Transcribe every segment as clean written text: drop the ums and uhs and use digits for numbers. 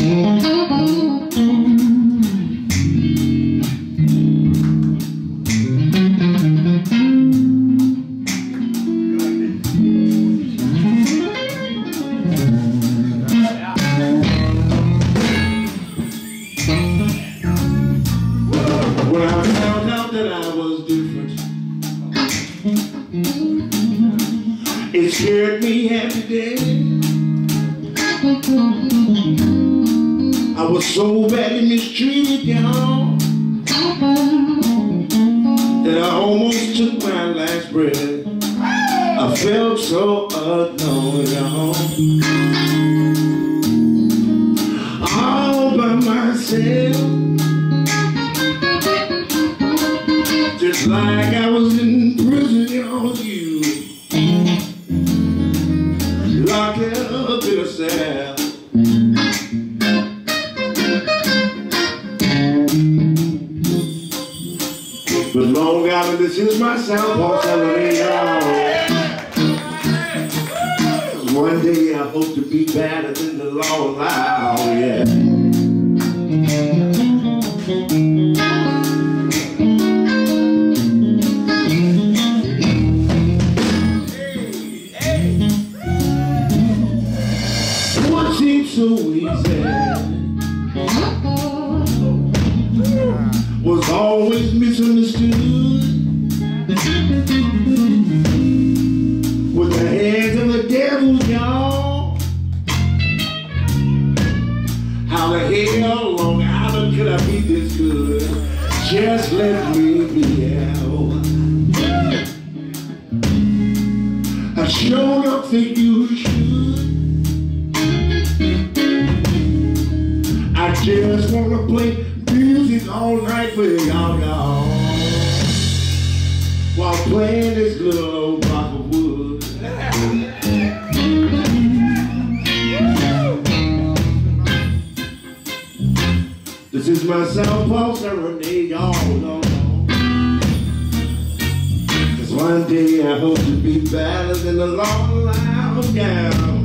It scared me every day. I was so badly mistreated, y'all, that I almost took my last breath. I felt so alone, y'all, all by myself, just like I was in prison, y'all. You locked up in a cell. But Long Island, this is my Southpaw Serenade, y'all. One day I hope to be better than the law allows, yeah. What seems so easy was always misunderstood. With the hands of the devil, y'all. How the hell Long Island could I be this good? Just let me be out. I sure don't think you should. I just wanna play music all night for y'all, while playing this little old block of wood. This is my Southpaw Serenade, y'all know. 'Cause one day I hope to be better than the long loud gown.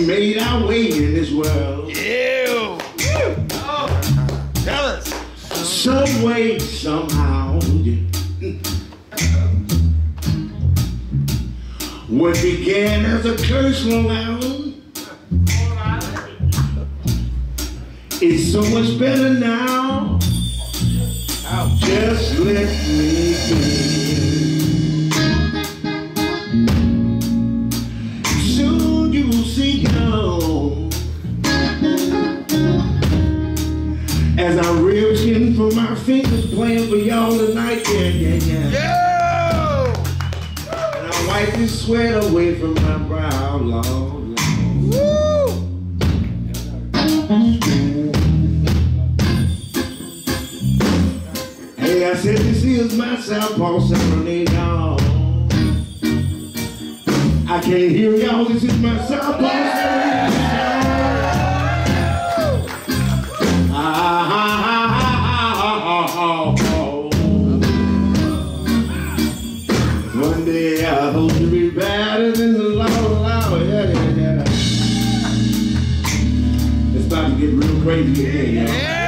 we made our way in this world. Ew. Oh. Tell us. Some way, somehow. What began as a curse, Long Island, it's so much better now. Just let me be. Soon you will see home as I rip skin from my fingers, playing for y'all tonight. Yeah. And I wipe this sweat away from my brow, Lord. Hey, I said this is my Southpaw Serenade, y'all. I can't hear y'all, this is my Southpaw Serenade. One day I hope to be better than the law. Yeah. It's about to get real crazy again, y'all.